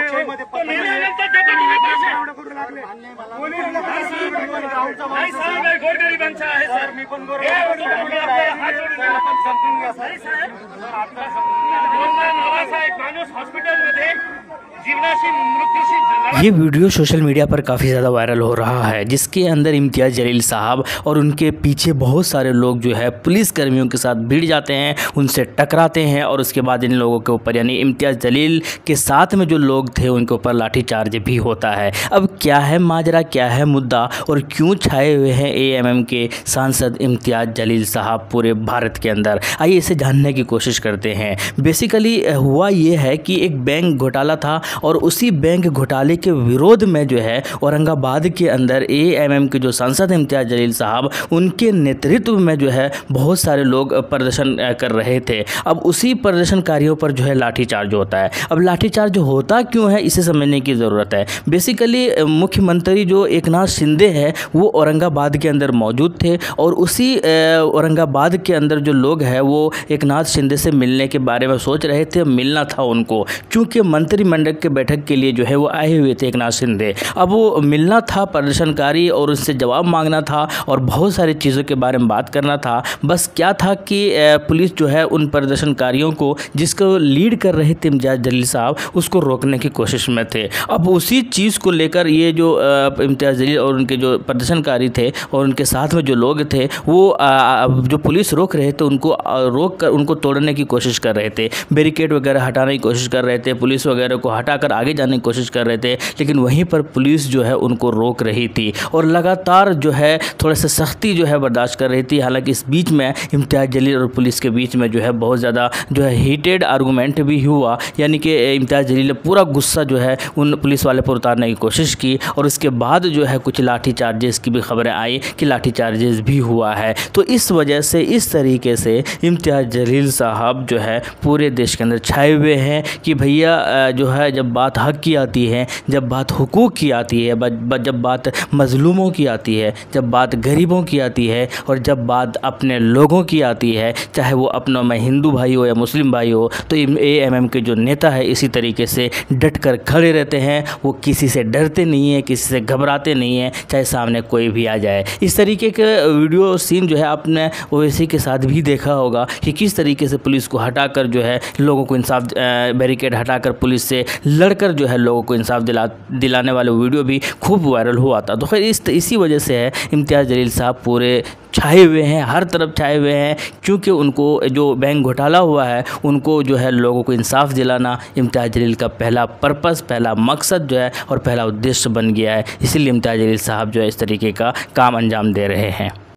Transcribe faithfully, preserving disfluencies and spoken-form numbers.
तो नेल्यानंतर देतो तुम्ही पैसे. नाही साहेब, हे गोरगरिबांचं आहे सर. मी पण नाही साहेब, नावाचा एक माणूस हॉस्पिटलमध्ये जीवनाशी मृत्यूशी झगड़ा. ये वीडियो सोशल मीडिया पर काफ़ी ज़्यादा वायरल हो रहा है, जिसके अंदर इम्तियाज़ जलील साहब और उनके पीछे बहुत सारे लोग जो है पुलिस कर्मियों के साथ भिड़ जाते हैं, उनसे टकराते हैं और उसके बाद इन लोगों के ऊपर यानी इम्तियाज़ जलील के साथ में जो लोग थे उनके ऊपर लाठीचार्ज भी होता है. अब क्या है माजरा, क्या है मुद्दा और क्यों छाए हुए हैं ए एम एम के सांसद इम्तियाज़ जलील साहब पूरे भारत के अंदर, आइए इसे जानने की कोशिश करते हैं. बेसिकली हुआ ये है कि एक बैंक घोटाला था और उसी बैंक घोटाले के विरोध में जो है औरंगाबाद के अंदर ए एम एम के जो सांसद इम्तियाज़ जलील साहब उनके नेतृत्व में जो है बहुत सारे लोग प्रदर्शन कर रहे थे. अब उसी प्रदर्शनकारियों पर जो है लाठीचार्ज होता है. अब लाठीचार्ज होता क्यों है इसे समझने की ज़रूरत है. बेसिकली मुख्यमंत्री जो एकनाथ शिंदे है वो औरंगाबाद के अंदर मौजूद थे और उसी औरंगाबाद के अंदर जो लोग हैं वो एकनाथ शिंदे से मिलने के बारे में सोच रहे थे. मिलना था उनको, क्योंकि मंत्रिमंडल के बैठक के लिए जो है वो आए हुए थे एकनाथ शिंदे. अब वो मिलना था प्रदर्शनकारी और उनसे जवाब मांगना था और बहुत सारी चीज़ों के बारे में बात करना था. बस क्या था कि पुलिस जो है उन प्रदर्शनकारियों को, जिसको लीड कर रहे थे इम्तियाज़ जलील साहब, उसको रोकने की कोशिश में थे. अब उसी चीज़ को लेकर ये जो इम्तियाज़ जलील और उनके जो प्रदर्शनकारी थे और उनके साथ में जो लोग थे वो जो पुलिस रोक रहे थे उनको रोक कर उनको तोड़ने की कोशिश कर रहे थे. बैरिकेड वगैरह हटाने की कोशिश कर रहे थे, पुलिस वगैरह को हटाकर आगे जाने की कोशिश कर रहे थे, लेकिन वहीं पर पुलिस जो है उनको रोक रही थी और लगातार जो है थोड़ा सा सख्ती जो है बर्दाश्त कर रही थी. हालांकि इस बीच में इम्तियाज़ जलील और पुलिस के बीच में जो है बहुत ज़्यादा जो है हीटेड आर्गूमेंट भी हुआ, यानी कि इम्तियाज़ जलील ने पूरा गुस्सा जो है उन पुलिस वाले पर उतारने की कोशिश की और उसके बाद जो है कुछ लाठी चार्जेस की भी खबरें आई कि लाठी चार्जेस भी हुआ है. तो इस वजह से इस तरीके से इम्तियाज़ जलील साहब जो है पूरे देश के अंदर छाए हुए हैं कि भैया जो है जब बात हक की आती है, जब बात हुकूक की आती है, जब बात मज़लूमों की आती है, जब बात गरीबों की आती है और जब बात अपने लोगों की आती है, चाहे वो अपनों में हिंदू भाई हो या मुस्लिम भाई हो, तो ए एम एम के जो नेता है इसी तरीके से डट कर खड़े रहते हैं. वो किसी से डरते नहीं हैं, किसी से घबराते नहीं हैं, चाहे सामने कोई भी आ जाए. इस तरीके के वीडियो सीन जो है आपने ओवैसी के साथ भी देखा होगा कि किस तरीके से पुलिस को हटाकर जो है लोगों को इंसाफ, बैरिकेड हटाकर पुलिस से लड़कर जो है लोगों को इंसाफ दिला दिलाने वाले वीडियो भी खूब वायरल हुआ था. तो खैर इस इसी वजह से है इम्तियाज़ जलील साहब पूरे छाए हुए हैं, हर तरफ छाए हुए हैं, क्योंकि उनको जो बैंक घोटाला हुआ है उनको जो है लोगों को इंसाफ दिलाना इम्तियाज़ जलील का पहला पर्पस, पहला मकसद जो है और पहला उद्देश्य बन गया है. इसीलिए इम्तियाज़ जलील साहब जो है इस तरीके का काम अंजाम दे रहे हैं.